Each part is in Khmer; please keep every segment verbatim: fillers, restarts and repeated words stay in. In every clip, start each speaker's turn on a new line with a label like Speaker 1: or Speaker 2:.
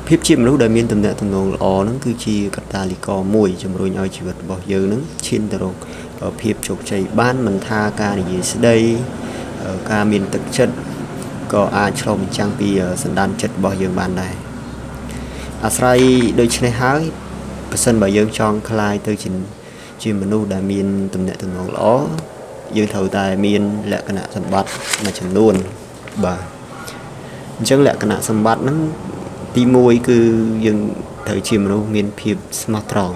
Speaker 1: ភាពជាមនុស្សដែលមានតំណែងតំណងល្អហ្នឹងគឺជាកត្តាលីកមួយជំរុញឲ្យជីវិតរបស់យើងហ្នឹងឈានទៅរកភាពជោគជ័យបានមិនថាការនិយាយស្ដីការមានទឹកចិត្តក៏អាចឆ្លុះបញ្ចាំងពីសន្តានចិត្តរបស់យើងបានដែរអាស្រ័យដូចនេះហើយប្រសិនបើយើងចង់ក្លាយទៅជាជាមនុស្សដែលមានតំណែងតំណងល្អយើងត្រូវតែមានលក្ខណៈសម្បត្តិមួយចំនួនបាទអញ្ចឹងលក្ខណៈសម្បត្តិហ្នឹងទីមួយគឺយើងត្រូវជាមនុស្សមានភាពស្មោះត្រង់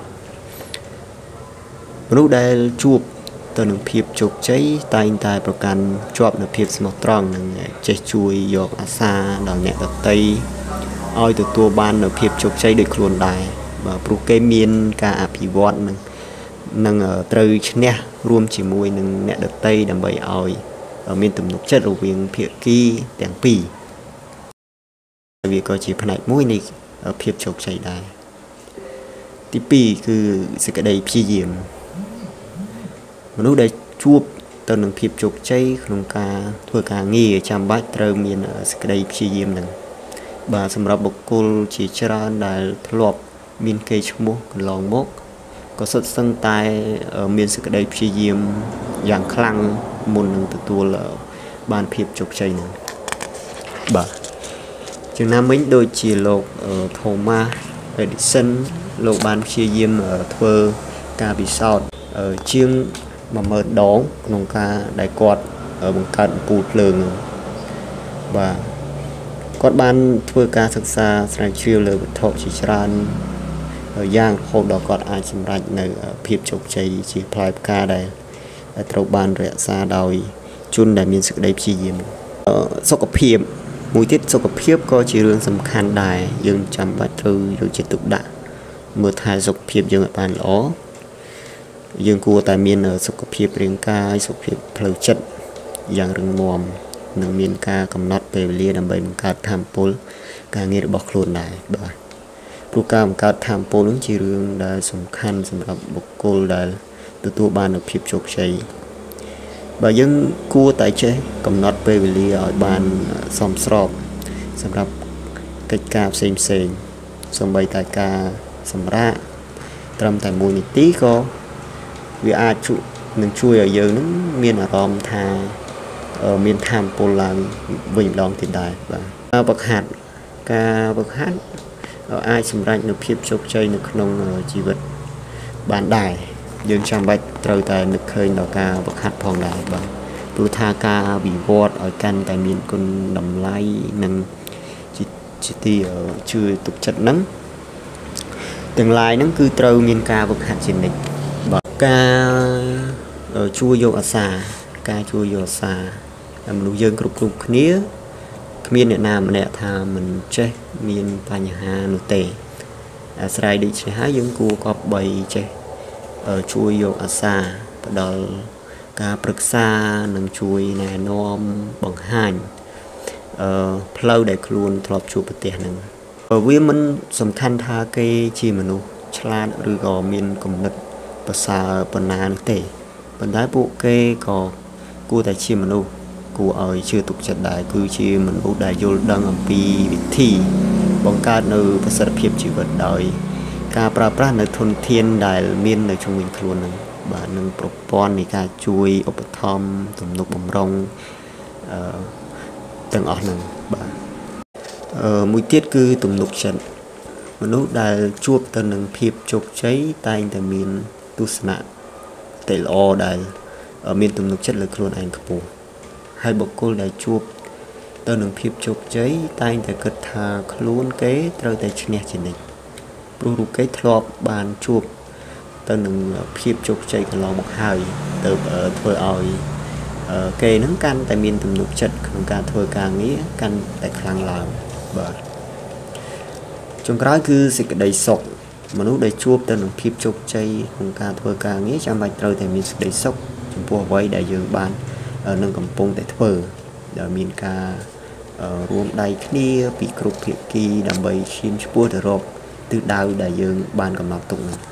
Speaker 1: មនុស្សដែលជួបទៅនឹងភាពជោគជ័យតែងតែប្រកាន់ជាប់នូវភាពស្មោះត្រង់និងចេះជួយយកអាសាដល់អ្នកដទៃឲ្យទទួលបាននូវភាពជោគជ័យដូចខ្លួនដែរបាទព្រោះគេមានការអភិវឌ្ឍនឹងនឹងត្រូវឈ្នះរួមជាមួយនឹងអ្នកដទៃដើម្បីឲ្យមានទំនុកចិត្តរវាងភាគីទាំងពីរវាក៏ជាផ្នែកមួយនៃភាពជោគជ័យដែរទីពីរគឺសេចក្តីព្យាយាមមនុស្សដែលជួបទៅនឹងភាពជោគជ័យក្នុងការធ្វើការងារចាំបាច់ត្រូវមានសេចក្តីព្យាយាមនឹងបាទសម្រាប់បុគ្គលជាច្រើនដែលធ្លាប់មានកេរ្តិ៍ឈ្មោះកន្លងមកក៏សុទ្ធសឹងតែមានសេចក្តីព្យាយាមយ៉ាងខ្លាំងមុននឹងទទួលបានភាពជោគជ័យនឹងបាទជាងណាមិញដូចជាលោក Thomas Edison លោកបានព្យាយាមធ្វើការពិសោធន៍ជាងមួយម៉ឺនដងក្នុងការដែលគាត់បង្កើតអំពូលភ្លើងបាទគាត់បានធ្វើការសិក្សាស្រាវជ្រាវលើវត្ថុជាច្រើនយ៉ាងរហូតដល់គាត់អាចសម្រេចនៅភាពជោគជ័យជាផ្លែផ្កាដែលត្រូវបានរក្សាដោយជនដែលមានសេចក្តីព្យាយាមសុខភាពមួយទៀតសុខភាពក៏ជារឿងសំខាន់ដែរយើងចាំបាច់ត្រូវយកចិត្តទុកដាក់មើលថែសុខភាពយើងឲ្យបានល្អយើងគួរតែមានសុខភាពរាងកាយសុខភាពផ្លូវចិត្តយ៉ាងរឹងមាំនិងមានការកំណត់ពេលវេលាដើម្បីបង្កើតថាមពលការងាររបស់ខ្លួនដែរបាទព្រោះការបង្កើតថាមពលនឹងជារឿងដែលសំខាន់សម្រាប់បុគ្គលដែលទទួលបាននូវភាពជោគជ័យបើយើងគួរតែចេះកំណត់ពេលវេលាឲ្យបានសមស្របសម្រាប់កិច្ចការផ្សេងផ្សេងសូម្បីតែការសម្រាកត្រឹមតែមួយនាទីក៏វាអាចនឹងជួយឲ្យយើងនឹងមានអារម្មណ៍ថាមានថាមពលឡើងវិញម្ដងទៀតដែរបាទការវឹកហាត់ការវឹកហាត់អាចសម្រេចនូវភាពជោគជ័យនៅក្នុងជីវិតបានដែរយើងចាំបាច់ត្រូវតែនឹកឃើញដល់ការវឹកហាត់ផងដែរបាទព្រោះថាការវិវត្តឲ្យកាន់តែមានគុណតម្លៃនិងជាទីជឿទុកចិត្តហ្នឹងទាំងឡាយហ្នឹងគឺត្រូវមានការវឹកហាត់ជានិច្ចបាទការជួយយកអាសាការជួយយកអាសាមនុស្សយើងគ្រប់គ្រប់គ្នាគ្មានអ្នកណាម្នាក់ថាមិនចេះមានបញ្ហានោះទេអាស្រ័យដូចនេះហើយយើងគួរគប្បីចេះជួយយកអាសាផ្ដល់ការប្រឹក្សានិងជួយណែនាំបង្ហាញអឺផ្លូវដែលខ្លួនធ្លាប់ជួបប្រទះហ្នឹងវាមិនសំខាន់ថាគេជាមនុស្សឆ្លាតឬក៏មានគំនិតប្រសើរប៉ុណ្ណានោះទេប៉ុន្តែពួកគេក៏គួរតែជាមនុស្សគួរឲ្យជឿទុកចិត្តដែរគឺជាមនុស្សដែលយល់ដឹងអំពីវិធីបង្កើតនៅប្រសិទ្ធភាពជីវិតដោយការប្រើប្រាស់នៅធនធានដែលមាននៅជុំវិញខ្លួននឹងបាទនឹងប្រព័ន្ធនៃការជួយឧបត្ថម្ភទំនុកបម្រុងអឺទាំងអស់ហ្នឹងបាទអឺមួយទៀតគឺទំនុកចិត្តមនុស្សដែលជួបទៅនឹងភាពជោគជ័យតែងតែមានទស្សនៈតែល្អដែលមានទំនុកចិត្តលើខ្លួនឯងខ្ពស់ហើយបុគ្គលដែលជួបទៅនឹងភាពជោគជ័យតែងតែគិតថាខ្លួនគេត្រូវតែឈ្នះជានិច្ចព្រោះរូបគេធ្លាប់បានជួបទៅនឹងភាពជោគជ័យកន្លងមកហើយទៅធ្វើឲ្យគេនឹងកាន់តែមានទំនុកចិត្តក្នុងការធ្វើការងារកាន់តែខ្លាំងឡើងបាទចុងក្រោយគឺសេចក្តីសុខមនុស្សដែលជួបទៅនឹងភាពជោគជ័យក្នុងការធ្វើការងារចាំបាច់ត្រូវតែមានសេចក្តីសុខចំពោះអ្វីដែលយើងបាននឹងកំពុងតែធ្វើដែលមានការរួមដៃគ្នាពីគ្រប់ភាគីដើម្បីឈានឆ្ពោះទៅរកទិសដៅដែលយើងបានកំណត់ទុកនោះ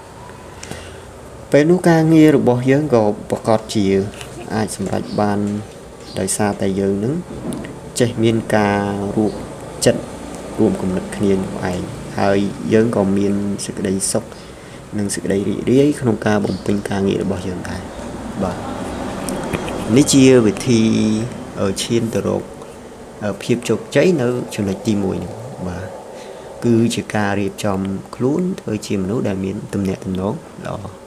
Speaker 1: ពេលនោះការងាររបស់យើងក៏ប្រកបជាអាចសម្រេចបានដោយសារតែយើងនឹងចេះមានការរួបចិត្តរួមគំនិតគ្នានឹងឯងហើយយើងក៏មានសេចក្តីសុខនិងសេចក្តីរីករាយក្នុងការបំពេញការងាររបស់យើងដែរបាទនេះជាវិធីឈានទៅរកភាពជោគជ័យនៅចំណុចទីមួយនេះបាទគឺជាការរៀបចំខ្លួនធ្វើជាមនុស្សដែលមានទំនាក់ទំនងល្អ